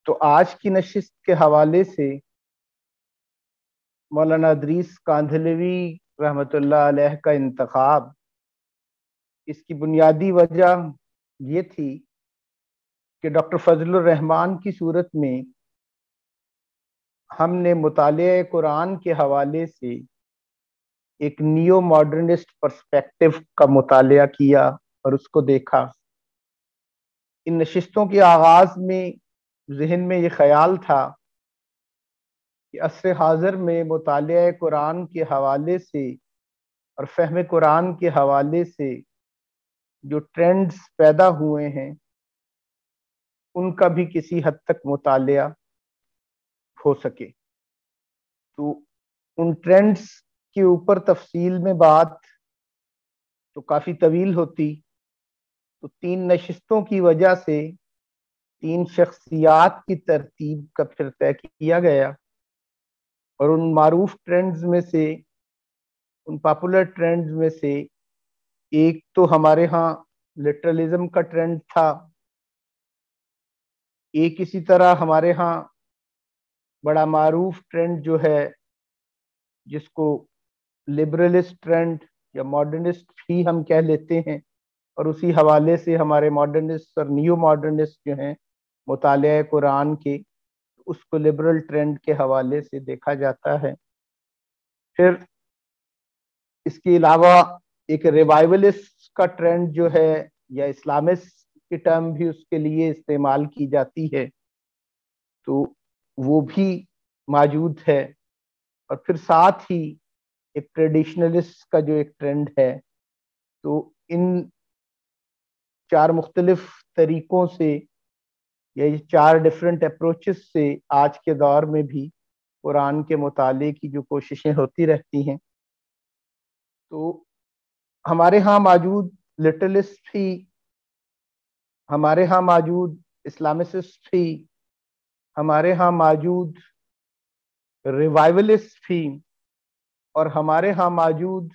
تو آج کی نشست کے حوالے سے مولانا ادریس کاندھلوی رحمۃ اللہ علیہ کا انتخاب، اس کی بنیادی وجہ یہ تھی کہ ڈاکٹر فضل الرحمان کی صورت میں ہم نے مطالعہ قرآن کے حوالے سے ایک نیو ماڈرنسٹ پرسپیکٹو کا مطالعہ کیا اور اس کو دیکھا۔ ان نشستوں کے آغاز میں ذہن میں یہ خیال تھا کہ عصر حاضر میں مطالعہ قرآن کے حوالے سے اور فہم قرآن کے حوالے سے جو ٹرینڈز پیدا ہوئے ہیں ان کا بھی کسی حد تک مطالعہ ہو سکے۔ تو ان ٹرینڈز کے اوپر تفصیل میں بات تو کافی طویل ہوتی، تو 3 نشستوں کی وجہ سے 3 شخصیات کی ترتیب کا پھر طے کیا گیا، اور ان معروف ٹرینڈز میں سے، ان پاپولر ٹرینڈز میں سے ایک تو ہمارے ہاں لٹرلزم کا ٹرینڈ تھا، ایک اسی طرح ہمارے ہاں بڑا معروف ٹرینڈ جو ہے جس کو لبرلسٹ ٹرینڈ یا ماڈرنسٹ بھی ہم کہہ لیتے ہیں، اور اسی حوالے سے ہمارے ماڈرنسٹ اور نیو ماڈرنسٹ جو ہیں مطالعہ قرآن کے، اس کو لبرل ٹرینڈ کے حوالے سے دیکھا جاتا ہے۔ پھر اس کے علاوہ ایک ریوائولسٹ کا ٹرینڈ جو ہے، یا اسلامسٹ کی ٹرم بھی اس کے لیے استعمال کی جاتی ہے، تو وہ بھی موجود ہے۔ اور پھر ساتھ ہی ایک ٹریڈیشنلسٹ کا جو ایک ٹرینڈ ہے، تو ان 4 مختلف طریقوں سے یا یہ 4 ڈفرینٹ اپروچز سے آج کے دور میں بھی قرآن کے مطالعے کی جو کوششیں ہوتی رہتی ہیں۔ تو ہمارے ہاں موجود لٹرلسٹ بھی، ہمارے ہاں موجود اسلامسٹ بھی، ہمارے ہاں موجود ریوائولسٹ بھی، اور ہمارے ہاں موجود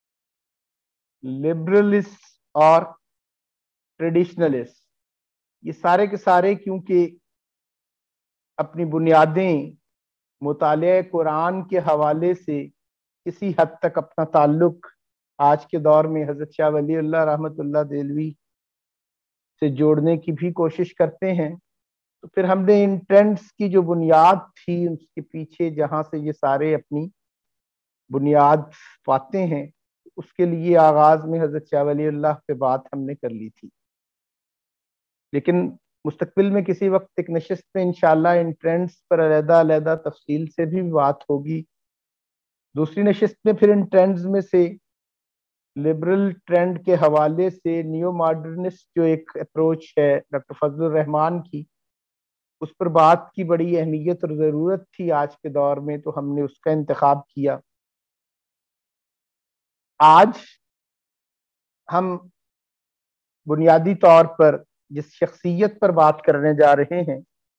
لبرلسٹ اور ٹریڈیشنلسٹ، یہ سارے کے سارے کیونکہ اپنی بنیادیں مطالعہ قرآن کے حوالے سے کسی حد تک اپنا تعلق آج کے دور میں حضرت شاہ ولی اللہ رحمۃ اللہ دہلوی سے جوڑنے کی بھی کوشش کرتے ہیں۔ تو پھر ہم نے ان ٹرینڈز کی جو بنیاد تھی، اس کے پیچھے جہاں سے یہ سارے اپنی بنیاد پاتے ہیں، اس کے لیے آغاز میں حضرت شاہ ولی اللہ پہ بات ہم نے کر لی تھی۔ لیکن مستقبل میں کسی وقت ایک نشست میں انشاءاللہ ان ٹرینڈز پر علیحدہ علیحدہ تفصیل سے بھی بات ہوگی۔ دوسری نشست میں پھر ان ٹرینڈز میں سے لبرل ٹرینڈ کے حوالے سے نیو ماڈرنسٹ جو ایک اپروچ ہے ڈاکٹر فضل الرحمان کی، اس پر بات کی بڑی اہمیت اور ضرورت تھی آج کے دور میں، تو ہم نے اس کا انتخاب کیا۔ آج ہم بنیادی طور پر جس شخصیت پر بات کرنے جا رہے ہیں،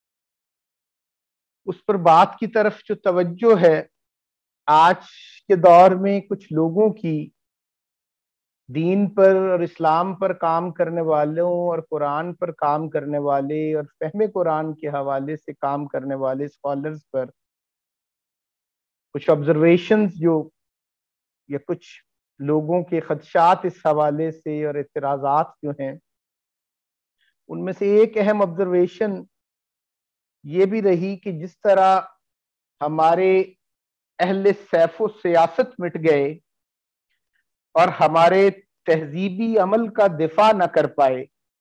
اس پر بات کی طرف جو توجہ ہے آج کے دور میں کچھ لوگوں کی دین پر اور اسلام پر کام کرنے والوں اور قرآن پر کام کرنے والے اور فہم قرآن کے حوالے سے کام کرنے والے اسکالرز پر کچھ آبزرویشنز جو، یا کچھ لوگوں کے خدشات اس حوالے سے اور اعتراضات جو ہیں، ان میں سے ایک اہم آبزرویشن یہ بھی رہی کہ جس طرح ہمارے اہل سیف و سیاست مٹ گئے اور ہمارے تہذیبی عمل کا دفاع نہ کر پائے،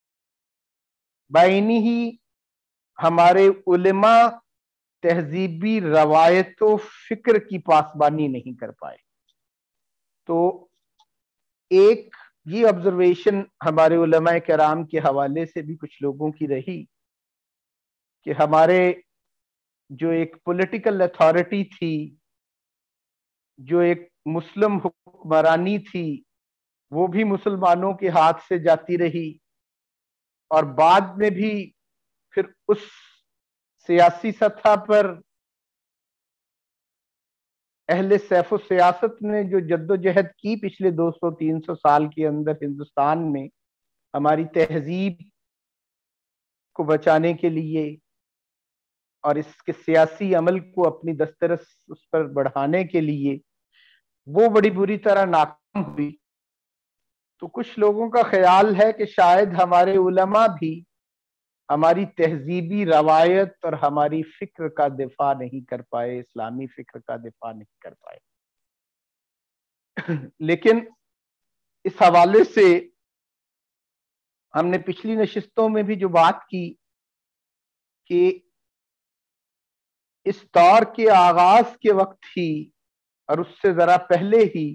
بعینی ہی ہمارے علماء تہذیبی روایت و فکر کی پاسبانی نہیں کر پائے۔ تو ایک یہ آبزرویشن ہمارے علماء کرام کے حوالے سے بھی کچھ لوگوں کی رہی کہ ہمارے جو ایک پولیٹیکل اتھارٹی تھی، جو ایک مسلم حکمرانی تھی، وہ بھی مسلمانوں کے ہاتھ سے جاتی رہی، اور بعد میں بھی پھر اس سیاسی سطح پر اہل سیف و سیاست نے جو جد و جہد کی پچھلے 200-300 سال کے اندر ہندوستان میں ہماری تہذیب کو بچانے کے لیے، اور اس کے سیاسی عمل کو اپنی دسترس اس پر بڑھانے کے لیے وہ بڑی بری طرح ناکام ہوئی، تو کچھ لوگوں کا خیال ہے کہ شاید ہمارے علماء بھی ہماری تہذیبی روایت اور ہماری فکر کا دفاع نہیں کر پائے، اسلامی فکر کا دفاع نہیں کر پائے۔ لیکن اس حوالے سے ہم نے پچھلی نشستوں میں بھی جو بات کی کہ اس دور کے آغاز کے وقت ہی اور اس سے ذرا پہلے ہی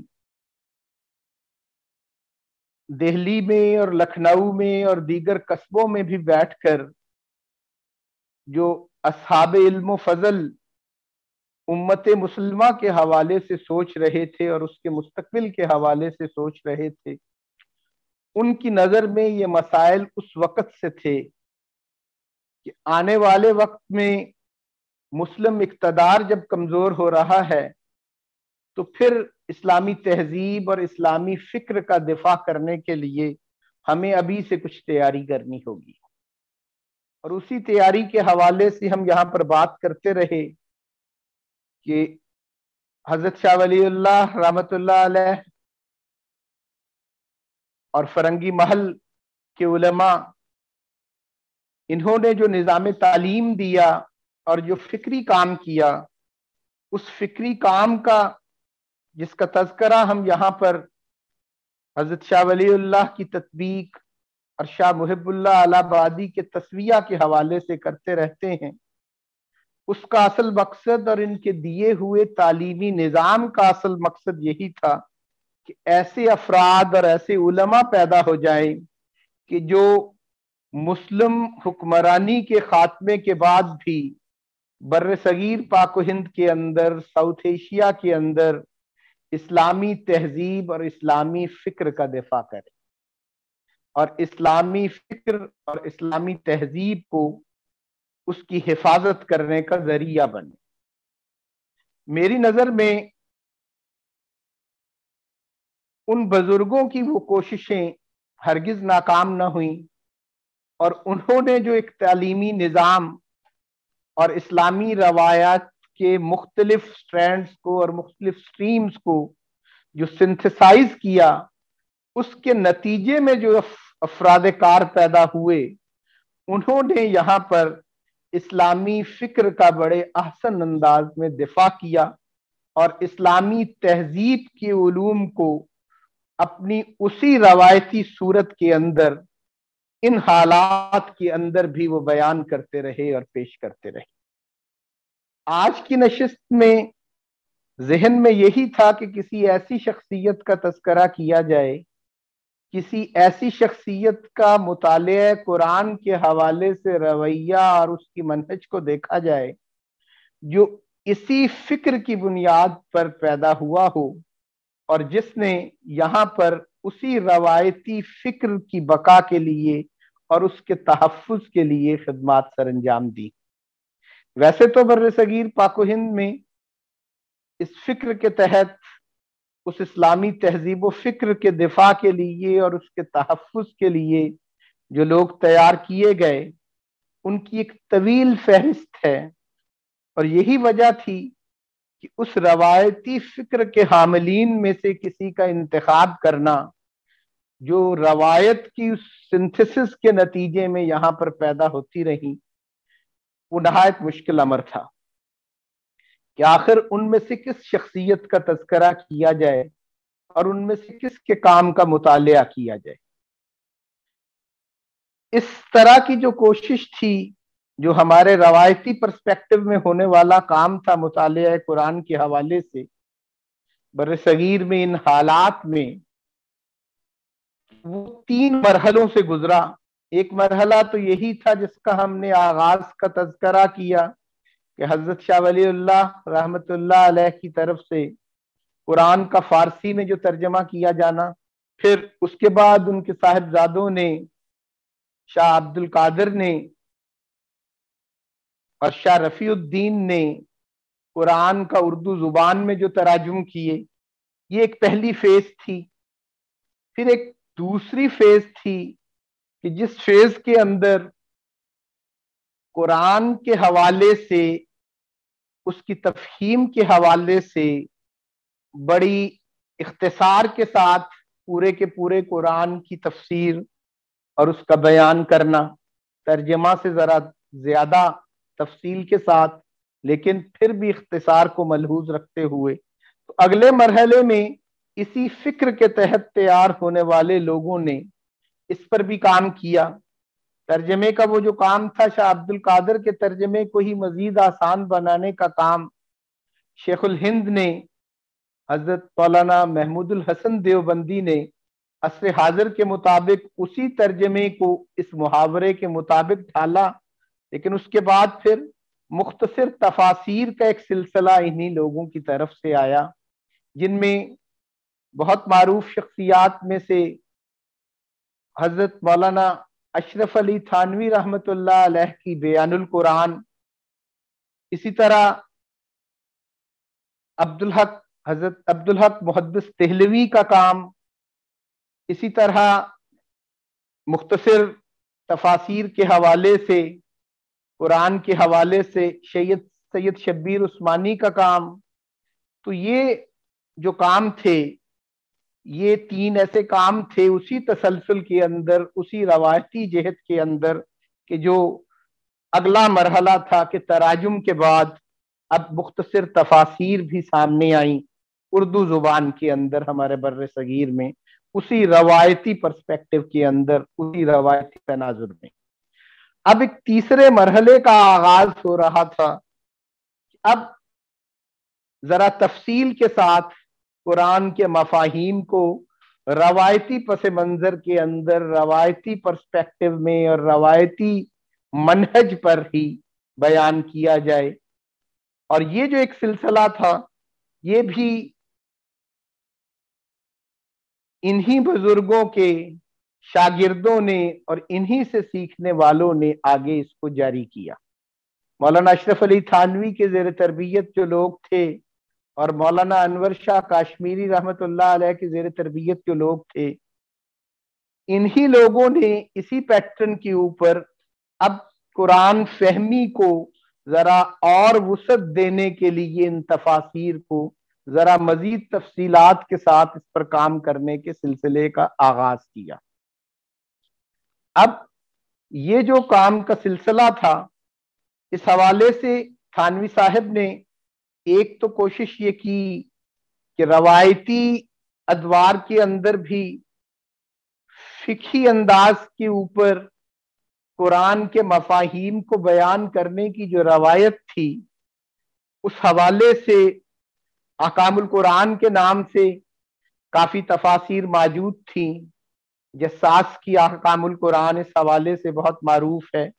دہلی میں اور لکھنؤ میں اور دیگر قصبوں میں بھی بیٹھ کر جو اصحاب علم و فضل امت مسلمہ کے حوالے سے سوچ رہے تھے اور اس کے مستقبل کے حوالے سے سوچ رہے تھے، ان کی نظر میں یہ مسائل اس وقت سے تھے کہ آنے والے وقت میں مسلم اقتدار جب کمزور ہو رہا ہے تو پھر اسلامی تہذیب اور اسلامی فکر کا دفاع کرنے کے لیے ہمیں ابھی سے کچھ تیاری کرنی ہوگی۔ اور اسی تیاری کے حوالے سے ہم یہاں پر بات کرتے رہے کہ حضرت شاہ ولی اللہ رحمت اللہ علیہ اور فرنگی محل کے علماء، انہوں نے جو نظام تعلیم دیا اور جو فکری کام کیا، اس فکری کام کا جس کا تذکرہ ہم یہاں پر حضرت شاہ ولی اللہ کی تطبیق اور شاہ محب اللہ الہ آبادی کے تسویہ کے حوالے سے کرتے رہتے ہیں، اس کا اصل مقصد اور ان کے دیے ہوئے تعلیمی نظام کا اصل مقصد یہی تھا کہ ایسے افراد اور ایسے علماء پیدا ہو جائیں کہ جو مسلم حکمرانی کے خاتمے کے بعد بھی بر صغیر پاک و ہند کے اندر، ساؤتھ ایشیا کے اندر اسلامی تہذیب اور اسلامی فکر کا دفاع کرے اور اسلامی فکر اور اسلامی تہذیب کو اس کی حفاظت کرنے کا ذریعہ بنے۔ میری نظر میں ان بزرگوں کی وہ کوششیں ہرگز ناکام نہ ہوئیں، اور انہوں نے جو ایک تعلیمی نظام اور اسلامی روایات کے مختلف سٹرینڈز کو اور مختلف سٹریمز کو جو سنتھسائز کیا، اس کے نتیجے میں جو افراد کار پیدا ہوئے، انہوں نے یہاں پر اسلامی فکر کا بڑے احسن انداز میں دفاع کیا اور اسلامی تہذیب کے علوم کو اپنی اسی روایتی صورت کے اندر ان حالات کے اندر بھی وہ بیان کرتے رہے اور پیش کرتے رہے۔ آج کی نشست میں ذہن میں یہی تھا کہ کسی ایسی شخصیت کا تذکرہ کیا جائے، کسی ایسی شخصیت کا مطالعہ قرآن کے حوالے سے رویہ اور اس کی منہج کو دیکھا جائے جو اسی فکر کی بنیاد پر پیدا ہوا ہو اور جس نے یہاں پر اسی روایتی فکر کی بقا کے لیے اور اس کے تحفظ کے لیے خدمات سر انجام دی۔ ویسے تو بر صغیر پاک و ہند میں اس فکر کے تحت اس اسلامی تہذیب و فکر کے دفاع کے لیے اور اس کے تحفظ کے لیے جو لوگ تیار کیے گئے، ان کی ایک طویل فہرست ہے، اور یہی وجہ تھی کہ اس روایتی فکر کے حاملین میں سے کسی کا انتخاب کرنا جو روایت کی اس سنتھسس کے نتیجے میں یہاں پر پیدا ہوتی رہی، وہ نہایت مشکل امر تھا کہ آخر ان میں سے کس شخصیت کا تذکرہ کیا جائے اور ان میں سے کس کے کام کا مطالعہ کیا جائے۔ اس طرح کی جو کوشش تھی، جو ہمارے روایتی پرسپیکٹو میں ہونے والا کام تھا مطالعہ قرآن کے حوالے سے، بر صغیر میں ان حالات میں وہ 3 مرحلوں سے گزرا۔ ایک مرحلہ تو یہی تھا جس کا ہم نے آغاز کا تذکرہ کیا کہ حضرت شاہ ولی اللہ رحمت اللہ علیہ کی طرف سے قرآن کا فارسی میں جو ترجمہ کیا جانا، پھر اس کے بعد ان کے صاحبزادوں نے، شاہ عبد القادر نے اور شاہ رفیع الدین نے قرآن کا اردو زبان میں جو تراجم کیے، یہ ایک پہلی فیز تھی۔ پھر ایک دوسری فیز تھی کہ جس فیز کے اندر قرآن کے حوالے سے، اس کی تفہیم کے حوالے سے بڑی اختصار کے ساتھ پورے کے پورے قرآن کی تفسیر اور اس کا بیان کرنا، ترجمہ سے ذرا زیادہ تفصیل کے ساتھ لیکن پھر بھی اختصار کو ملحوظ رکھتے ہوئے، تو اگلے مرحلے میں اسی فکر کے تحت تیار ہونے والے لوگوں نے اس پر بھی کام کیا۔ ترجمے کا وہ جو کام تھا، شاہ عبد القادر کے ترجمے کو ہی مزید آسان بنانے کا کام شیخ الہند نے، حضرت مولانا محمود الحسن دیوبندی نے عصر حاضر کے مطابق اسی ترجمے کو اس محاورے کے مطابق ڈھالا، لیکن اس کے بعد پھر مختصر تفاسیر کا ایک سلسلہ انہی لوگوں کی طرف سے آیا، جن میں بہت معروف شخصیات میں سے حضرت مولانا اشرف علی تھانوی رحمۃ اللہ علیہ کی بیان القرآن، اسی طرح حضرت عبدالحق محدث دہلوی کا کام، اسی طرح مختصر تفاسیر کے حوالے سے، قرآن کے حوالے سے سید شبیر عثمانی کا کام۔ تو یہ جو کام تھے، یہ تین ایسے کام تھے اسی تسلسل کے اندر، اسی روایتی جہت کے اندر، کہ جو اگلا مرحلہ تھا کہ تراجم کے بعد اب مختصر تفاسیر بھی سامنے آئیں اردو زبان کے اندر ہمارے بر صغیر میں، اسی روایتی پرسپیکٹو کے اندر، اسی روایتی تناظر میں۔ اب ایک تیسرے مرحلے کا آغاز ہو رہا تھا۔ اب ذرا تفصیل کے ساتھ قرآن کے مفاہیم کو روایتی پس منظر کے اندر، روایتی پرسپیکٹو میں اور روایتی منہج پر ہی بیان کیا جائے۔ اور یہ جو ایک سلسلہ تھا، یہ بھی انہی بزرگوں کے شاگردوں نے اور انہی سے سیکھنے والوں نے آگے اس کو جاری کیا۔ مولانا اشرف علی تھانوی کے زیر تربیت جو لوگ تھے، اور مولانا انور شاہ کاشمیری رحمت اللہ علیہ کے زیر تربیت جو لوگ تھے، انہی لوگوں نے اسی پیٹرن کے اوپر اب قرآن فہمی کو ذرا اور وسعت دینے کے لیے ان تفاسیر کو ذرا مزید تفصیلات کے ساتھ اس پر کام کرنے کے سلسلے کا آغاز کیا۔ اب یہ جو کام کا سلسلہ تھا، اس حوالے سے تھانوی صاحب نے ایک تو کوشش یہ کی کہ روایتی ادوار کے اندر بھی فقہی انداز کے اوپر قرآن کے مفاہیم کو بیان کرنے کی جو روایت تھی، اس حوالے سے احکام القرآن کے نام سے کافی تفاسیر موجود تھیں۔ جساس کی احکام القرآن اس حوالے سے بہت معروف ہے۔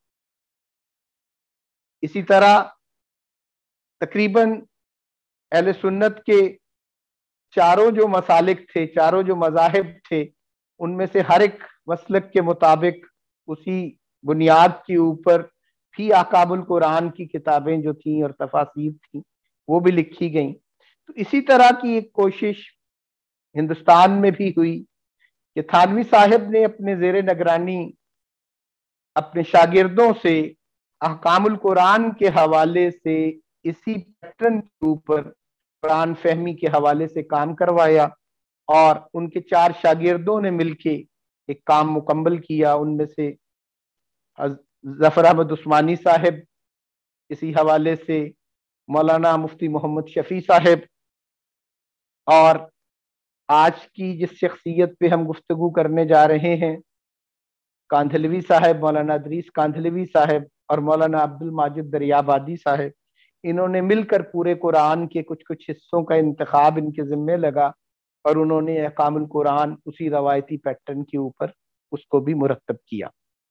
اسی طرح تقریباً اہل سنت کے چاروں جو مسالک تھے، چاروں جو مذاہب تھے، ان میں سے ہر ایک مسلک کے مطابق اسی بنیاد کے اوپر بھی احکام القرآن کی کتابیں جو تھیں اور تفاسیر تھیں وہ بھی لکھی گئیں۔ تو اسی طرح کی ایک کوشش ہندوستان میں بھی ہوئی کہ تھانوی صاحب نے اپنے زیر نگرانی اپنے شاگردوں سے احکام القرآن کے حوالے سے اسی پیٹرن کے اوپر قرآن فہمی کے حوالے سے کام کروایا، اور ان کے چار شاگردوں نے مل کے ایک کام مکمل کیا۔ ان میں سے ظفر احمد عثمانی صاحب، اسی حوالے سے مولانا مفتی محمد شفیع صاحب، اور آج کی جس شخصیت پہ ہم گفتگو کرنے جا رہے ہیں، کاندھلوی صاحب، مولانا ادریس کاندھلوی صاحب اور مولانا عبد الماجد دریابادی صاحب، انہوں نے مل کر پورے قرآن کے کچھ حصوں کا انتخاب ان کے ذمے لگا، اور انہوں نے احکام القرآن اسی روایتی پیٹرن کے اوپر اس کو بھی مرتب کیا۔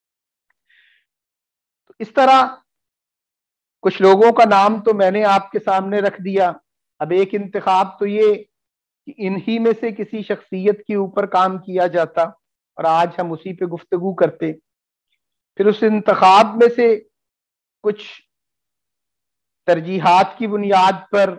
تو اس طرح کچھ لوگوں کا نام تو میں نے آپ کے سامنے رکھ دیا۔ اب ایک انتخاب تو یہ کہ انہی میں سے کسی شخصیت کے اوپر کام کیا جاتا، اور آج ہم اسی پہ گفتگو کرتے۔ پھر اس انتخاب میں سے کچھ ترجیحات کی بنیاد پر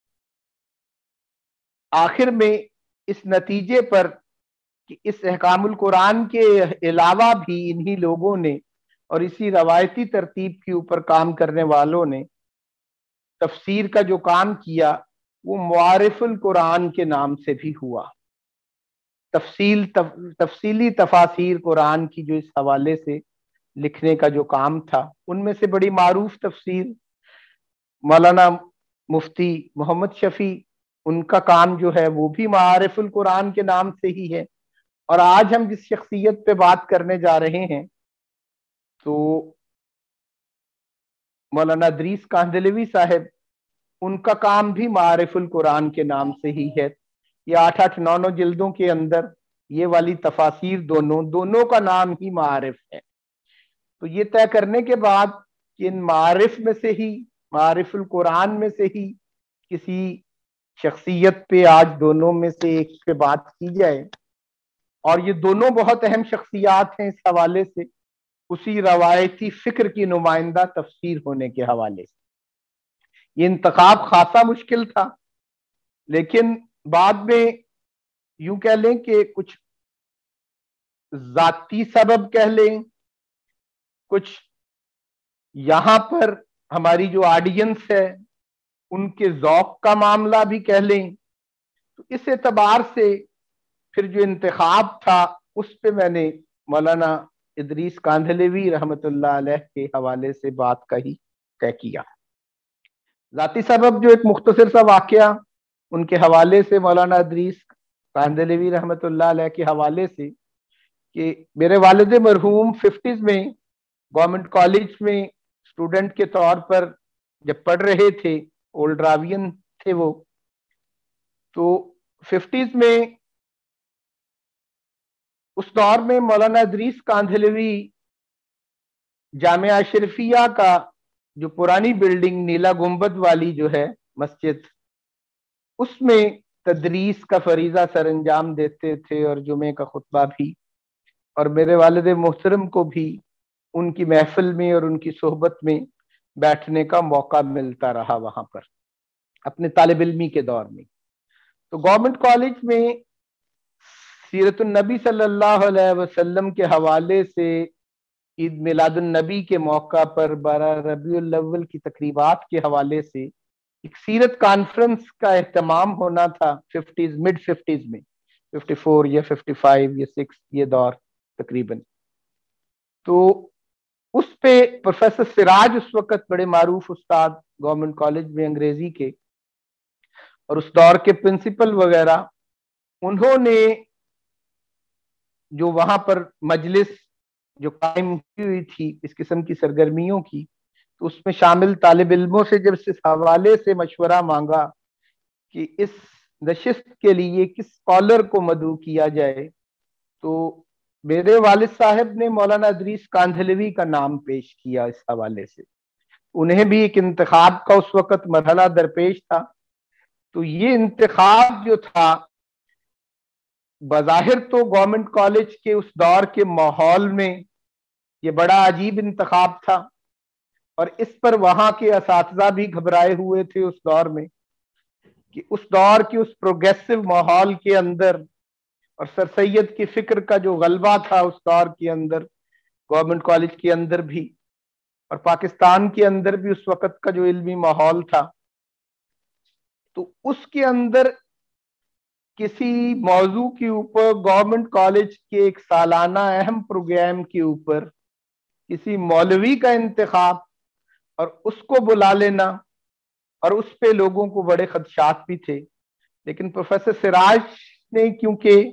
آخر میں اس نتیجے پر کہ اس احکام القرآن کے علاوہ بھی انہی لوگوں نے اور اسی روایتی ترتیب کے اوپر کام کرنے والوں نے تفسیر کا جو کام کیا وہ معارف القرآن کے نام سے بھی ہوا. تفصیلی تفاسیر قرآن کی جو اس حوالے سے لکھنے کا جو کام تھا، ان میں سے بڑی معروف تفسیر مولانا مفتی محمد شفیع، ان کا کام جو ہے وہ بھی معارف القرآن کے نام سے ہی ہے. اور آج ہم جس شخصیت پہ بات کرنے جا رہے ہیں تو مولانا ادریس کاندھلوی صاحب، ان کا کام بھی معارف القرآن کے نام سے ہی ہے. یہ 8-9 جلدوں کے اندر یہ والی تفاسیر دونوں کا نام ہی معارف ہے. تو یہ طے کرنے کے بعد کہ ان معارف میں سے ہی، معارف القرآن میں سے ہی کسی شخصیت پہ آج دونوں میں سے ایک پہ بات کی جائے، اور یہ دونوں بہت اہم شخصیات ہیں اس حوالے سے، اسی روایتی فکر کی نمائندہ تفسیر ہونے کے حوالے سے. یہ انتخاب خاصا مشکل تھا، لیکن بعد میں یوں کہہ لیں کہ کچھ ذاتی سبب کہہ لیں، کچھ یہاں پر ہماری جو آڈینس ہے ان کے ذوق کا معاملہ بھی کہہ لیں. تو اس اعتبار سے پھر جو انتخاب تھا اس پہ میں نے مولانا ادریس کاندھلوی رحمت اللہ علیہ کے حوالے سے بات کا ہی طے کیا. ذاتی سبب جو ایک مختصر سا واقعہ ان کے حوالے سے، مولانا ادریس کاندھلوی رحمت اللہ علیہ کے حوالے سے، کہ میرے والد مرحوم 50s میں گورنمنٹ کالج میں اسٹوڈنٹ کے طور پر جب پڑھ رہے تھے، اولڈ راوین تھے وہ، تو 50s میں اس دور میں مولانا ادریس کاندھلوی جامعہ اشرفیہ کا جو پرانی بلڈنگ نیلا گنبد والی جو ہے مسجد، اس میں تدریس کا فریضہ سر انجام دیتے تھے اور جمعے کا خطبہ بھی. اور میرے والد محترم کو بھی ان کی محفل میں اور ان کی صحبت میں بیٹھنے کا موقع ملتا رہا وہاں پر اپنے طالب علمی کے دور میں. تو گورنمنٹ کالج میں سیرت النبی صلی اللہ علیہ وسلم کے حوالے سے عید میلاد النبی کے موقع پر 12 ربیع الاول کی تقریبات کے حوالے سے ایک سیرت کانفرنس کا اہتمام ہونا تھا 50s، مڈ 50s میں، 54 یا 55 یا 6 یہ دور تقریباً. تو اس پہ پروفیسر سراج اس وقت بڑے معروف استاد گورنمنٹ کالج میں انگریزی کے اور اس دور کے پرنسپل وغیرہ، انہوں نے جو وہاں پر مجلس جو قائم کی ہوئی تھی اس قسم کی سرگرمیوں کی، تو اس میں شامل طالب علموں سے جب اس حوالے سے مشورہ مانگا کہ اس نشست کے لیے کس اسکالر کو مدعو کیا جائے، تو میرے والد صاحب نے مولانا ادریس کاندھلوی کا نام پیش کیا. اس حوالے سے انہیں بھی ایک انتخاب کا اس وقت مرحلہ درپیش تھا. تو یہ انتخاب جو تھا بظاہر تو گورنمنٹ کالج کے اس دور کے ماحول میں یہ بڑا عجیب انتخاب تھا، اور اس پر وہاں کے اساتذہ بھی گھبرائے ہوئے تھے اس دور میں کہ اس دور کے اس پروگریسو ماحول کے اندر اور سر سید کی فکر کا جو غلبہ تھا اس دور کے اندر گورنمنٹ کالج کے اندر بھی اور پاکستان کے اندر بھی اس وقت کا جو علمی ماحول تھا، تو اس کے اندر کسی موضوع کے اوپر گورنمنٹ کالج کے ایک سالانہ اہم پروگرام کے اوپر کسی مولوی کا انتخاب اور اس کو بلا لینا، اور اس پہ لوگوں کو بڑے خدشات بھی تھے. لیکن پروفیسر سراج نے کیونکہ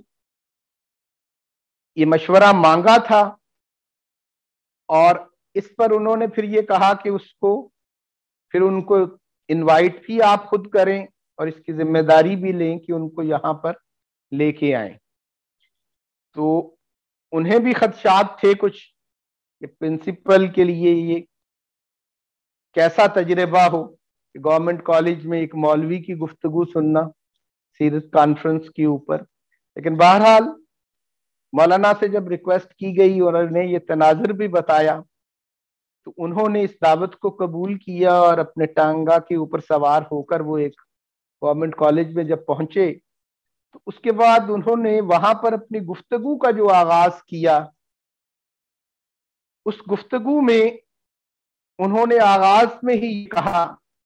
یہ مشورہ مانگا تھا اور اس پر انہوں نے پھر یہ کہا کہ اس کو پھر ان کو انوائٹ بھی آپ خود کریں اور اس کی ذمہ داری بھی لیں کہ ان کو یہاں پر لے کے آئیں. تو انہیں بھی خدشات تھے کچھ کہ پرنسپل کے لیے یہ کیسا تجربہ ہو کہ گورنمنٹ کالج میں ایک مولوی کی گفتگو سننا سیرت کانفرنس کے اوپر. لیکن بہرحال مولانا سے جب ریکویسٹ کی گئی اور انہیں یہ تناظر بھی بتایا تو انہوں نے اس دعوت کو قبول کیا اور اپنے ٹانگا کے اوپر سوار ہو کر وہ ایک گورنمنٹ کالج میں جب پہنچے تو اس کے بعد انہوں نے وہاں پر اپنی گفتگو کا جو آغاز کیا उस गुफ्तगू में उन्होंने आगाज में ही कहा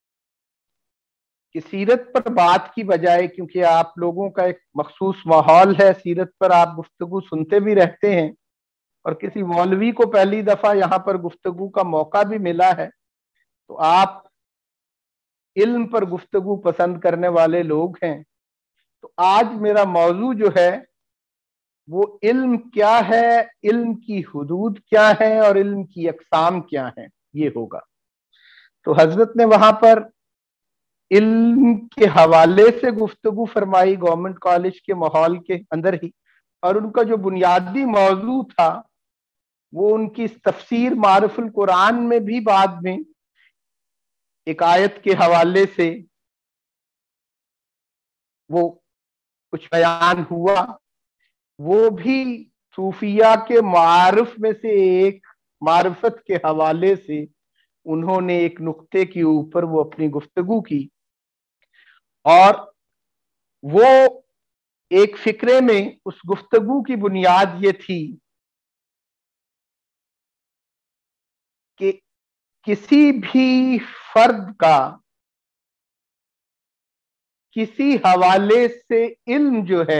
कि सीरत पर बात की बजाय, क्योंकि आप लोगों का एक मखसूस माहौल है, सीरत पर आप गुफ्तगू सुनते भी रहते हैं और किसी मौलवी को पहली दफा यहाँ पर गुफ्तगू का मौका भी मिला है, तो आप इल्म पर गुफ्तगू पसंद करने वाले लोग हैं। तो आज मेरा मौजू जो है वो इल्म क्या है, इल्म की हुदूद क्या है और इल्म की अक़साम क्या है, ये होगा। तो हजरत ने वहां पर इल्म के हवाले से गुफ्तगू फरमाई गवर्नमेंट कॉलेज के माहौल के अंदर ही, और उनका जो बुनियादी मौजू था वो उनकी इस तफसीर मारिफुल कुरान में भी बाद में एक आयत के हवाले से वो कुछ बयान हुआ, वो भी सूफिया के मारिफ में से एक मारिफत के हवाले से उन्होंने एक नुक्ते के ऊपर वो अपनी गुफ्तगू की, और वो एक फिक्रे में उस गुफ्तगू की बुनियाद ये थी कि किसी भी फर्द का किसी हवाले से इल्म जो है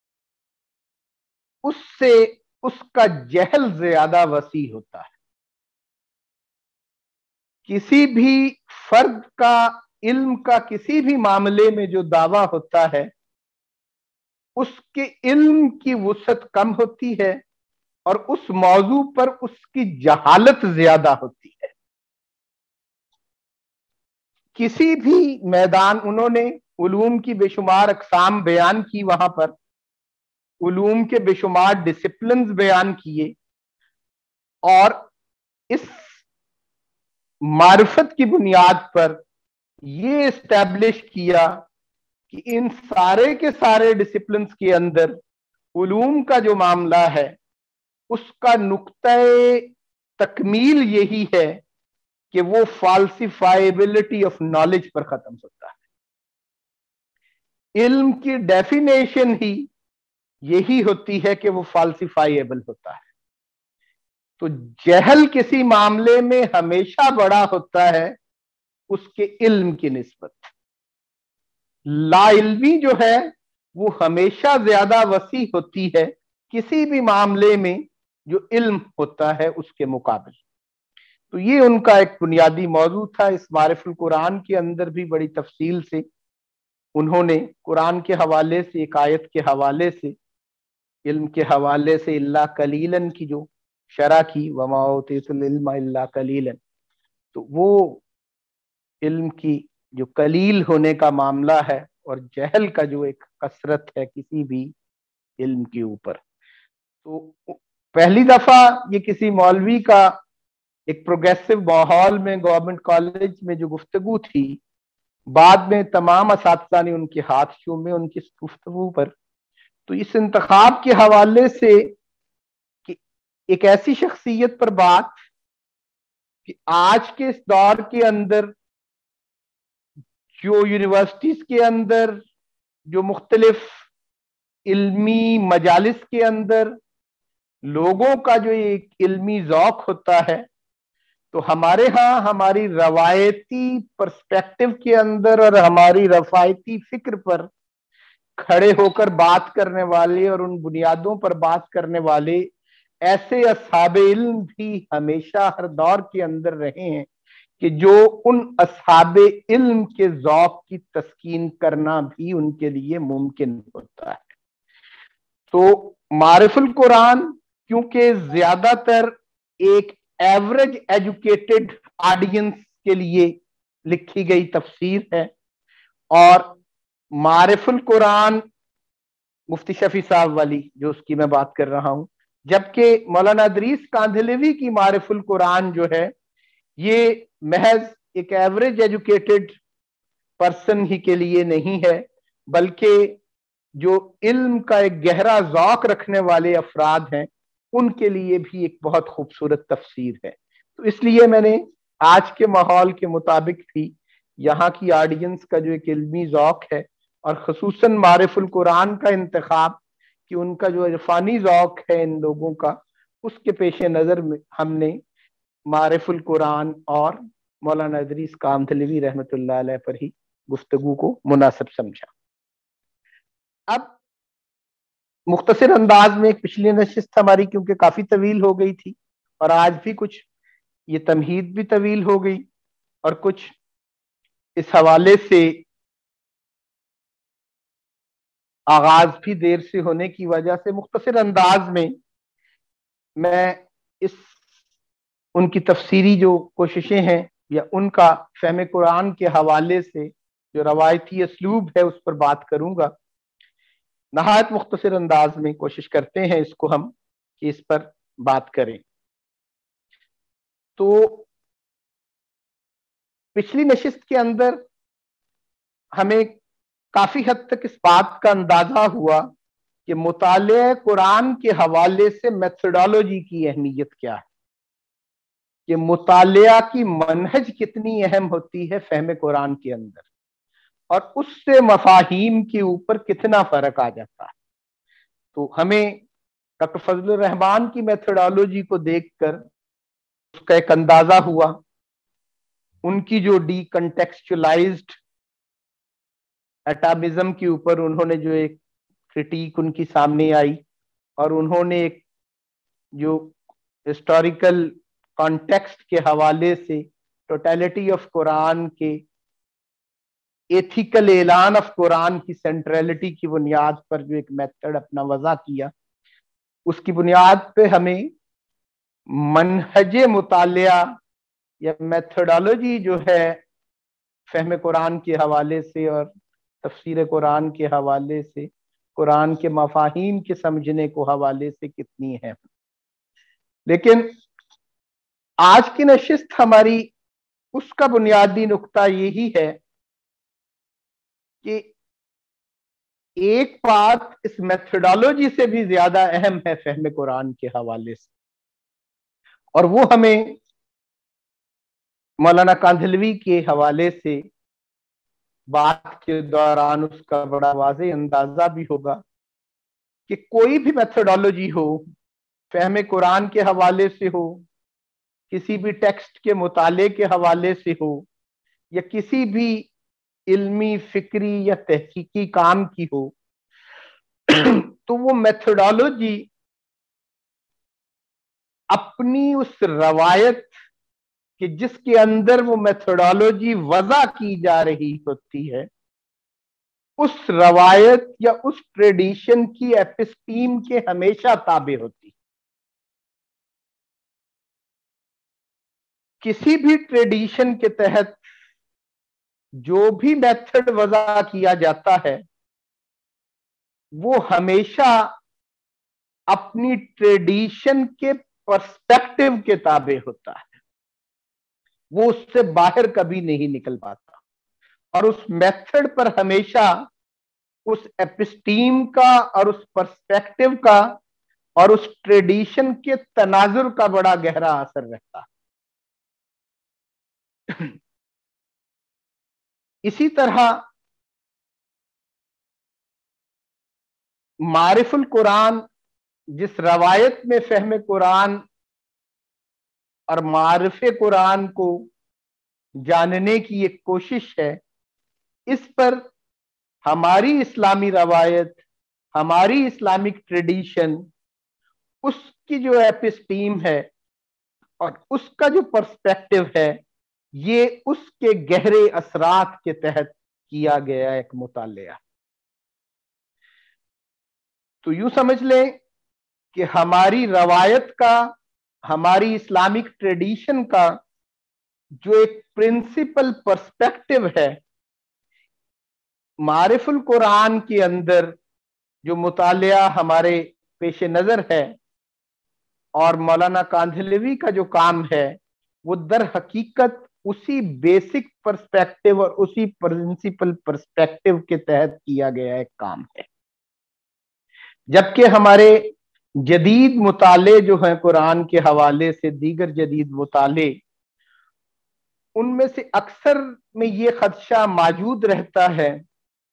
उससे उसका जहल ज्यादा वसी होता है। किसी भी फर्द का इल्म का किसी भी मामले में जो दावा होता है उसके इल्म की वुसअत कम होती है और उस मौजू पर उसकी जहालत ज्यादा होती है। किसी भी मैदान, उन्होंने उलूम की बेशुमार अक़साम बयान की, वहां पर उलूम के बेशुमार डिसिप्लिन्स बयान किए और इस मारिफत की बुनियाद पर ये इस्टेब्लिश किया कि इन सारे के सारे डिसिप्लिन्स के अंदर उलूम का जो मामला है उसका नुक्ते तकमील यही है कि वो फाल्सिफाइबिलिटी ऑफ नॉलेज पर खत्म होता है। इल्म की डेफिनेशन ही यही होती है कि वो फाल्सिफाइबल होता है। तो जहल किसी मामले में हमेशा बड़ा होता है उसके इल्म की निस्बत। लाइल्मी जो है वो हमेशा ज्यादा वसी होती है किसी भी मामले में जो इल्म होता है उसके मुकाबले। तो ये उनका एक बुनियादी मौजू था। इस मारिफुल कुरान के अंदर भी बड़ी तफसील से उन्होंने कुरान के हवाले से, एक आयत के हवाले से, इल्म के हवाले से इल्ला कलीलन की जो शरह की, वमा ऊतीतुल इल्मा इल्ला कलीलन, तो वो इल्म की जो कलील होने का मामला है और जहल का जो एक कसरत है किसी भी इल्म के ऊपर। तो पहली दफा ये किसी मौलवी का एक प्रोग्रेसिव माहौल में गवर्नमेंट कॉलेज में जो गुफ्तगू थी, बाद में तमाम असातिज़ा ने उनके हाथ चूमे उनकी इस गुफ्तगू पर। तो इस इंतखाब के हवाले से कि एक ऐसी शख्सियत पर बात कि आज के इस दौर के अंदर जो यूनिवर्सिटीज के अंदर, जो मुख्तलिफ इल्मी मजालिस के अंदर लोगों का जो एक इल्मी ज़ौक होता है, तो हमारे यहाँ हमारी रवायती पर्सपेक्टिव के अंदर और हमारी रवायती फिक्र पर खड़े होकर बात करने वाले और उन बुनियादों पर बात करने वाले ऐसे अस्हाबे इल्म भी हमेशा हर दौर के अंदर रहे हैं कि जो उन अस्हाबे इल्म के ज़ौक की तस्कीन करना भी उनके लिए मुमकिन होता है। तो मारिफुल कुरान क्योंकि ज्यादातर एक एवरेज एजुकेटेड ऑडियंस के लिए लिखी गई तफसीर है, और मारिफुल कुरान मुफ्ती शफी साहब वाली जो उसकी मैं बात कर रहा हूं, जबकि मौलाना इदरीस कांधलवी की मारिफुल कुरान जो है ये महज एक एवरेज एजुकेटेड पर्सन ही के लिए नहीं है, बल्कि जो इल्म का एक गहरा ज़ौक रखने वाले अफराद हैं उनके लिए भी एक बहुत खूबसूरत तफसीर है। तो इसलिए मैंने आज के माहौल के मुताबिक भी यहाँ की ऑडियंस का जो एक इल्मी ज़ौक है और ख़ुसूसन मारिफुल कुरान का इंतखाब कि उनका जो इरफानी ज़ौक है इन लोगों का उसके पेश नज़र में हमने मारिफुल कुरान और मौलाना इदरीस कांधलवी रहमतुल्लाह अलैह पर ही गुफ्तगू को मुनासिब समझा। अब मुख्तसर अंदाज में पिछली नशिस्त हमारी क्योंकि काफी तवील हो गई थी और आज भी कुछ ये तमहीद भी तवील हो गई और कुछ इस हवाले से आगाज भी देर से होने की वजह से मुख्तसर अंदाज में मैं इस उनकी तफसीरी जो कोशिशें हैं या उनका फहम कुरान के हवाले से जो रवायती असलूब है उस पर बात करूंगा। नहायत मुख्तसर अंदाज में कोशिश करते हैं इसको हम कि इस पर बात करें। तो पिछली नशिस्त के अंदर हमें काफी हद तक इस बात का अंदाजा हुआ कि मुताले कुरान के हवाले से मेथोडोलॉजी की अहमियत क्या है, कि मुतालिया की मनहज कितनी अहम होती है फहम कुरान के अंदर और उससे मफाहीम के ऊपर कितना फर्क आ जाता है। तो हमें डॉक्टर फजलुर रहमान की मेथोडोलॉजी को देखकर उसका एक अंदाजा हुआ। उनकी जो डीकंटेक्चुअलाइज्ड एटामिज्म के ऊपर उन्होंने जो एक क्रिटिक उनकी सामने आई और उन्होंने एक जो हिस्टोरिकल कॉन्टेक्स्ट के हवाले से टोटलिटी ऑफ कुरान के एथिकल एलान ऑफ कुरान की सेंट्रलिटी की बुनियाद पर जो एक मेथड अपना वज़ा किया, उसकी बुनियाद पे हमें मनहज मुतालिया या मेथोडोलॉजी जो है फहम कुरान के हवाले से और तफसीर कुरान के हवाले से कुरान के मफाहीम के समझने को हवाले से कितनी है। लेकिन आज की नशिस्त हमारी उसका बुनियादी नुक्ता यही है कि एक बात इस मेथोडोलॉजी से भी ज्यादा अहम है फहम कुरान के हवाले से, और वो हमें मौलाना कांधलवी के हवाले से बात के दौरान उसका बड़ा वाज़ेह अंदाजा भी होगा कि कोई भी मेथोडोलॉजी हो, फहम कुरान के हवाले से हो, किसी भी टेक्स्ट के मुताले के हवाले से हो, या किसी भी इल्मी फिक्री या तहकीकी काम की हो, तो वो मेथोडोलॉजी अपनी उस रवायत कि जिसके अंदर वो मेथोडोलॉजी वज़ा की जा रही होती है, उस रवायत या उस ट्रेडिशन की एपिस्टीम के हमेशा ताबे होती है। किसी भी ट्रेडिशन के तहत जो भी मेथड वज़ा किया जाता है वो हमेशा अपनी ट्रेडिशन के पर्सपेक्टिव के ताबे होता है, वो उससे बाहर कभी नहीं निकल पाता और उस मेथड पर हमेशा उस एपिस्टीम का और उस पर्सपेक्टिव का और उस ट्रेडिशन के तनाजुर का बड़ा गहरा असर रहता है। इसी तरह मारिफुल कुरान जिस रवायत में फहम कुरान और मारिफे कुरान को जानने की एक कोशिश है, इस पर हमारी इस्लामी रवायत, हमारी इस्लामिक ट्रेडिशन, उसकी जो एपिस्टीम है और उसका जो पर्सपेक्टिव है, ये उसके गहरे असरात के तहत किया गया एक मुतालिया। तो यूं समझ लें कि हमारी रवायत का, हमारी इस्लामिक ट्रेडिशन का जो एक प्रिंसिपल पर्सपेक्टिव है, मारिफुल कुरान के अंदर जो मुतालिया हमारे पेश नजर है और मौलाना कांधलवी का जो काम है, वो दर हकीकत उसी बेसिक पर्सपेक्टिव और उसी प्रिंसिपल पर्सपेक्टिव के तहत किया गया एक काम है। जबकि हमारे जदीद मुताले जो हैं कुरान के हवाले से, दीगर जदीद मुताले, उनमें से अक्सर में ये खदशा मौजूद रहता है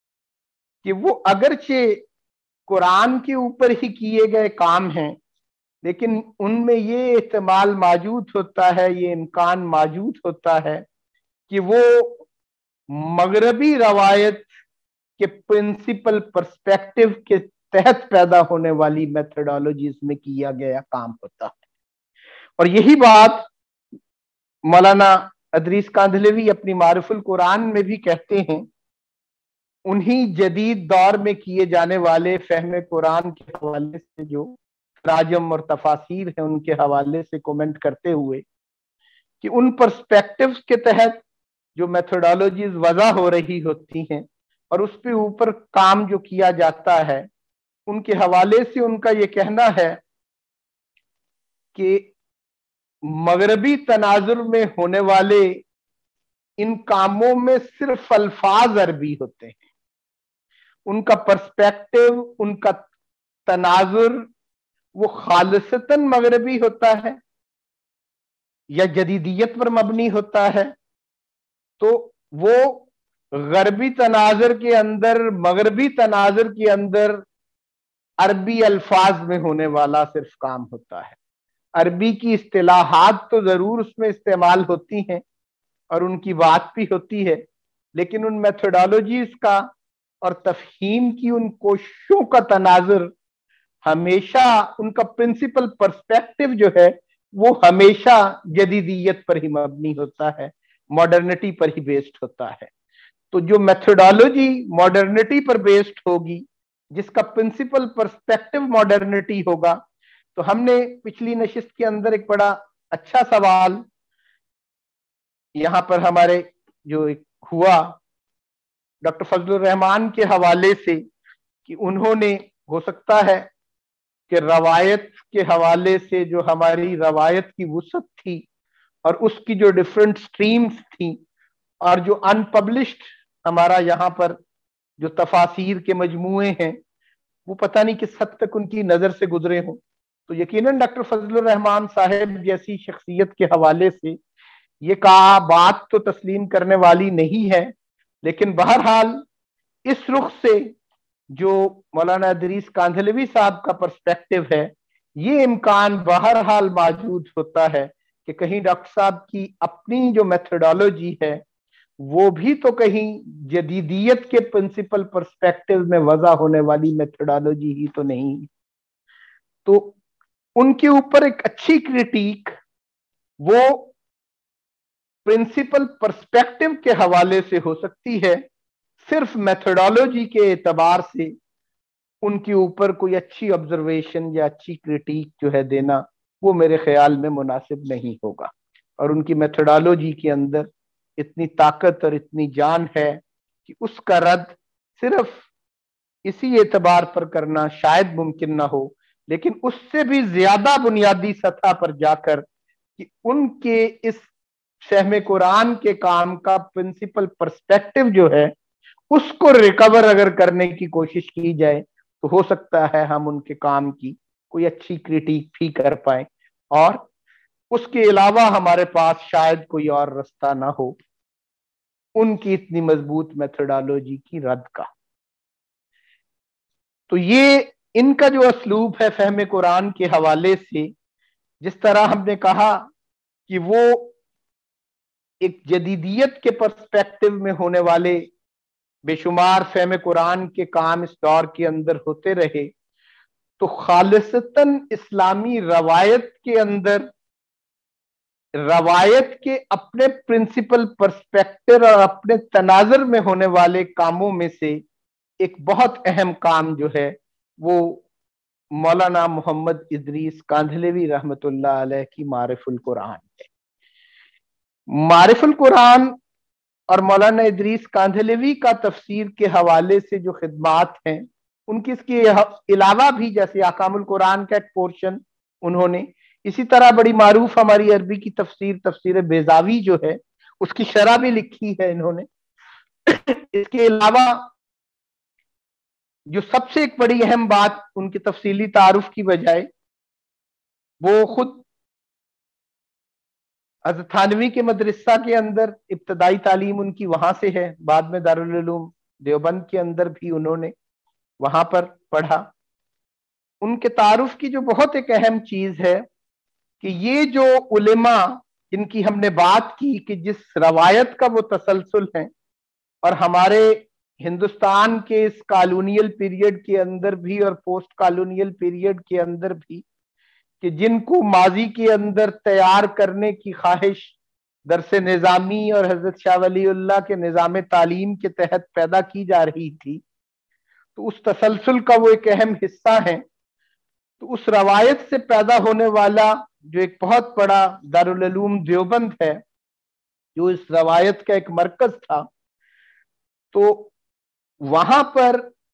कि वो अगरचे कुरान के ऊपर ही किए गए काम हैं, لیکن ان میں یہ احتمال موجود ہوتا ہے، یہ امکان موجود ہوتا ہے کہ وہ مغربی روایت کے پرنسپل پرسپیکٹو کے تحت پیدا ہونے والی میتھڈالوجیز میں کیا گیا کام ہوتا ہے. اور یہی بات مولانا ادریس کاندھلوی اپنی معرف القرآن میں بھی کہتے ہیں. انہی جدید دور میں کیے جانے والے فہم قرآن کے حوالے سے جو تراجم اور تفاسیر ہیں ان کے حوالے سے کومنٹ کرتے ہوئے کہ ان پرسپیکٹوز کے تحت جو میتھڈالوجیز وضع ہو رہی ہوتی ہیں اور اس پہ اوپر کام جو کیا جاتا ہے، ان کے حوالے سے ان کا یہ کہنا ہے کہ مغربی تناظر میں ہونے والے ان کاموں میں صرف الفاظ عربی ہوتے ہیں، ان کا پرسپیکٹو، ان کا تناظر وہ خالصتاً مغربی ہوتا ہے یا جدیدیت پر مبنی ہوتا ہے. تو وہ غربی تناظر کے اندر، مغربی تناظر کے اندر عربی الفاظ میں ہونے والا صرف کام ہوتا ہے. عربی کی اصطلاحات تو ضرور اس میں استعمال ہوتی ہیں اور ان کی بات بھی ہوتی ہے، لیکن ان میتھڈالوجیز کا اور تفہیم کی ان کوششوں کا تناظر ہمیشہ، ان کا پرنسپل پرسپیکٹو جو ہے وہ ہمیشہ جدیدیت پر ہی مبنی ہوتا ہے، ماڈرنٹی پر ہی بیسڈ ہوتا ہے. تو جو میتھڈالوجی ماڈرنٹی پر بیسڈ ہوگی، جس کا پرنسپل پرسپیکٹو ماڈرنٹی ہوگا، تو ہم نے پچھلی نشست کے اندر ایک بڑا اچھا سوال یہاں پر ہمارے جو ہوا ڈاکٹر فضل الرحمان کے حوالے سے کہ انہوں نے، ہو سکتا ہے کہ روایت کے حوالے سے جو ہماری روایت کی وسعت تھی اور اس کی جو ڈیفرنٹ سٹریمز تھیں اور جو ان پبلشڈ ہمارا یہاں پر جو تفاسیر کے مجموعے ہیں، وہ پتہ نہیں کس حد تک ان کی نظر سے گزرے ہوں. تو یقیناً ڈاکٹر فضل الرحمان صاحب جیسی شخصیت کے حوالے سے یہ کہا بات تو تسلیم کرنے والی نہیں ہے، لیکن بہرحال اس رخ سے جو مولانا ادریس کاندھلوی صاحب کا پرسپیکٹو ہے، یہ امکان بہرحال موجود ہوتا ہے کہ کہیں ڈاکٹر صاحب کی اپنی جو میتھڈالوجی ہے وہ بھی تو کہیں جدیدیت کے پرنسپل پرسپیکٹو میں وضع ہونے والی میتھڈالوجی ہی تو نہیں. تو ان کے اوپر ایک اچھی کریٹیک وہ پرنسپل پرسپیکٹو کے حوالے سے ہو سکتی ہے، صرف میتھڈالوجی کے اعتبار سے ان کے اوپر کوئی اچھی آبزرویشن یا اچھی کریٹیک جو ہے دینا وہ میرے خیال میں مناسب نہیں ہوگا. اور ان کی میتھڈالوجی کے اندر اتنی طاقت اور اتنی جان ہے کہ اس کا رد صرف اسی اعتبار پر کرنا شاید ممکن نہ ہو، لیکن اس سے بھی زیادہ بنیادی سطح پر جا کر کہ ان کے اس فہم قرآن کے کام کا پرنسپل پرسپیکٹو جو ہے اس کو ریکور اگر کرنے کی کوشش کی جائے تو ہو سکتا ہے ہم ان کے کام کی کوئی اچھی کریٹیک بھی کر پائیں، اور اس کے علاوہ ہمارے پاس شاید کوئی اور رستہ نہ ہو ان کی اتنی مضبوط میتھڈالوجی کی رد کا. تو یہ ان کا جو اسلوب ہے فہم قرآن کے حوالے سے، جس طرح ہم نے کہا کہ وہ ایک جدیدیت کے پرسپیکٹو میں ہونے والے بے شمار فہم قرآن کے کام اس دور کے اندر ہوتے رہے، تو خالصتاً اسلامی روایت کے اندر روایت کے اپنے پرنسپل پرسپیکٹو اور اپنے تناظر میں ہونے والے کاموں میں سے ایک بہت اہم کام جو ہے وہ مولانا محمد ادریس کاندھلوی رحمت اللہ علیہ کی معرف القرآن ہے. معرف القرآن اور مولانا ادریس کاندھلوی کا تفسیر کے حوالے سے جو خدمات ہیں ان کی، اس کے علاوہ بھی جیسے احکام القرآن کا ایک پورشن انہوں نے، اسی طرح بڑی معروف ہماری عربی کی تفسیر، تفسیر بیضاوی جو ہے اس کی شرح بھی لکھی ہے انہوں نے. اس کے علاوہ جو سب سے ایک بڑی اہم بات ان کے تفصیلی تعارف کی بجائے، وہ خود حضرت تھانوی کے مدرسہ کے اندر ابتدائی تعلیم ان کی وہاں سے ہے، بعد میں دارالعلوم دیوبند کے اندر بھی انہوں نے وہاں پر پڑھا. ان کے تعارف کی جو بہت ایک اہم چیز ہے کہ یہ جو علماء جن کی ہم نے بات کی کہ جس روایت کا وہ تسلسل ہے، اور ہمارے ہندوستان کے اس کالونیل پیریڈ کے اندر بھی اور پوسٹ کالونیل پیریڈ کے اندر بھی، کہ جن کو ماضی کے اندر تیار کرنے کی خواہش درس نظامی اور حضرت شاہ ولی اللہ کے نظام تعلیم کے تحت پیدا کی جا رہی تھی، تو اس تسلسل کا وہ ایک اہم حصہ ہے۔ تو اس روایت سے پیدا ہونے والا جو ایک بہت بڑا دارالعلوم دیوبند ہے، جو اس روایت کا ایک مرکز تھا، تو وہاں پر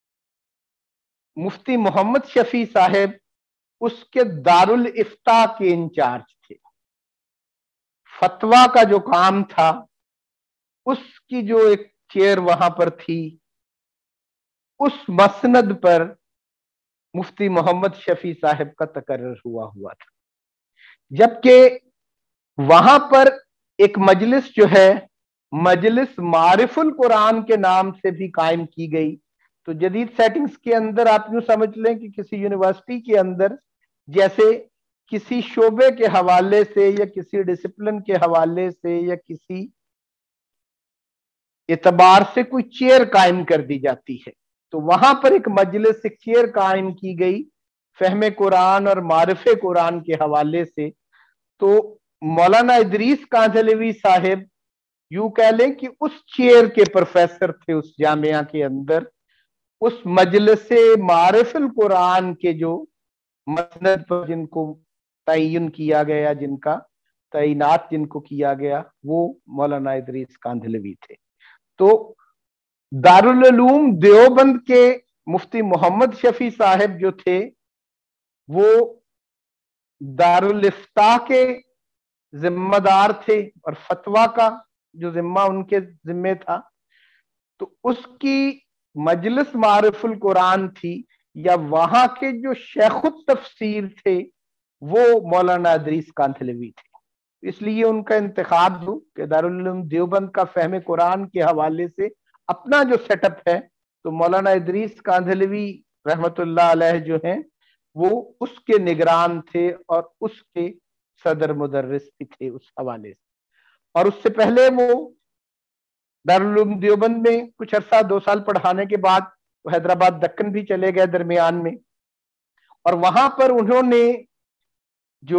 مفتی محمد شفیع صاحب اس کے دارالافتاء کے انچارج تھے۔ فتویٰ کا جو کام تھا اس کی جو ایک چیئر وہاں پر تھی، اس مسند پر مفتی محمد شفیع صاحب کا تقرر ہوا تھا، جبکہ وہاں پر ایک مجلس جو ہے مجلس معارف القرآن کے نام سے بھی قائم کی گئی۔ تو جدید سیٹنگز کے اندر آپ یوں سمجھ لیں کہ کسی یونیورسٹی کے اندر جیسے کسی شعبے کے حوالے سے یا کسی ڈسپلن کے حوالے سے یا کسی اعتبار سے کوئی چیئر قائم کر دی جاتی ہے، تو وہاں پر ایک مجلس، ایک چیئر قائم کی گئی فہم قرآن اور معرف قرآن کے حوالے سے۔ تو مولانا ادریس کاندھلوی صاحب یوں کہہ لیں کہ اس چیئر کے پروفیسر تھے اس جامعہ کے اندر، اس مجلس معرف القرآن کے جو مسند پر جن کو تعین کیا گیا، جن کا تعینات جن کو کیا گیا، وہ مولانا ادریس کاندھلوی تھے۔ تو دارالعلوم دیوبند کے مفتی محمد شفیع صاحب جو تھے وہ دارالافتاء کے ذمہ دار تھے، اور فتویٰ کا جو ذمہ ان کے ذمے تھا، تو اس کی مجلس معرف القرآن تھی، یا وہاں کے جو شیخ التفسیر تھے وہ مولانا ادریس کاندھلوی تھے۔ اس لیے ان کا انتخاب ہو کہ دارالعلوم دیوبند کا فہم قرآن کے حوالے سے اپنا جو سیٹ اپ ہے، تو مولانا ادریس کاندھلوی رحمت اللہ علیہ جو ہیں وہ اس کے نگران تھے اور اس کے صدر مدرس بھی تھے اس حوالے سے۔ اور اس سے پہلے وہ دارالعلوم دیوبند میں کچھ عرصہ 2 سال پڑھانے کے بعد حیدرآباد دکن بھی چلے گئے درمیان میں، اور وہاں پر انہوں نے جو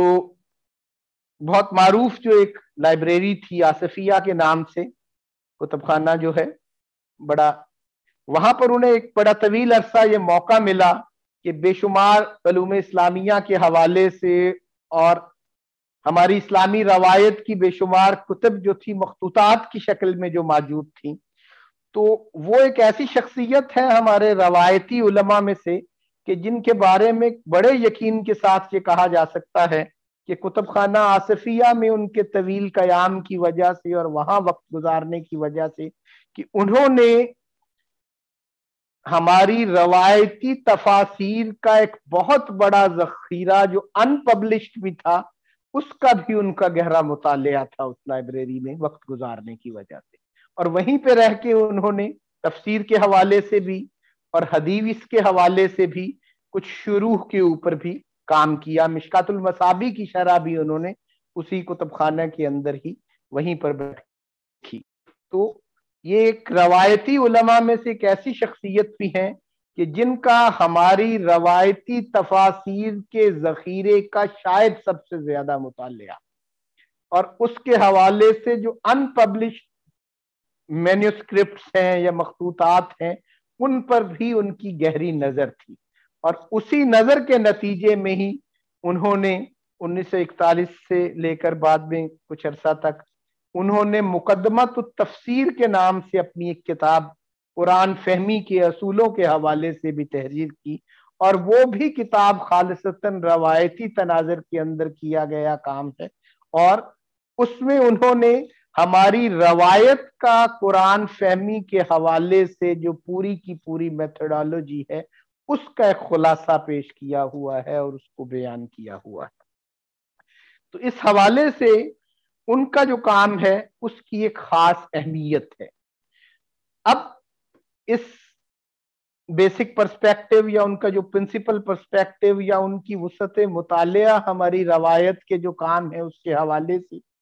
بہت معروف جو ایک لائبریری تھی آصفیہ کے نام سے، کتب خانہ جو ہے بڑا، وہاں پر انہیں ایک بڑا طویل عرصہ یہ موقع ملا کہ بے شمار علوم اسلامیہ کے حوالے سے اور ہماری اسلامی روایت کی بے شمار کتب جو تھی مخطوطات کی شکل میں جو موجود تھیں، تو وہ ایک ایسی شخصیت ہے ہمارے روایتی علماء میں سے کہ جن کے بارے میں بڑے یقین کے ساتھ یہ کہا جا سکتا ہے کہ کتب خانہ آصفیہ میں ان کے طویل قیام کی وجہ سے اور وہاں وقت گزارنے کی وجہ سے کہ انہوں نے ہماری روایتی تفاسیر کا ایک بہت بڑا ذخیرہ جو ان پبلشڈ بھی تھا، اس کا بھی ان کا گہرا مطالعہ تھا اس لائبریری میں وقت گزارنے کی وجہ سے، اور وہیں پہ رہ کے انہوں نے تفسیر کے حوالے سے بھی اور حدیث کے حوالے سے بھی کچھ شروح کے اوپر بھی کام کیا۔ مشکات المصابیح کی شرح بھی انہوں نے اسی کتب خانہ کے اندر ہی وہیں پر بیٹھی۔ تو یہ ایک روایتی علماء میں سے ایک ایسی شخصیت بھی ہیں کہ جن کا ہماری روایتی تفاسیر کے ذخیرے کا شاید سب سے زیادہ مطالعہ، اور اس کے حوالے سے جو ان پبلشڈ مینیوسکرپٹس ہیں یا مخطوطات ہیں ان پر بھی ان کی گہری نظر تھی، اور اسی نظر کے نتیجے میں ہی انہوں نے 1941 سے لے کر بعد میں کچھ عرصہ تک انہوں نے مقدمۃ التفسیر کے نام سے اپنی ایک کتاب قرآن فہمی کے اصولوں کے حوالے سے بھی تحریر کی، اور وہ بھی کتاب خالصتاً روایتی تناظر کے اندر کیا گیا کام ہے، اور اس میں انہوں نے ہماری روایت کا قرآن فہمی کے حوالے سے جو پوری کی پوری میتھڈالوجی ہے اس کا ایک خلاصہ پیش کیا ہوا ہے اور اس کو بیان کیا ہوا ہے۔ تو اس حوالے سے ان کا جو کام ہے اس کی ایک خاص اہمیت ہے۔ اب اس बेसिक पर्सपेक्टिव या उनका जो प्रिंसिपल पर्सपेक्टिव या उनकी वसत मुतालिया हमारी रवायत के जो काम है उसके हवाले से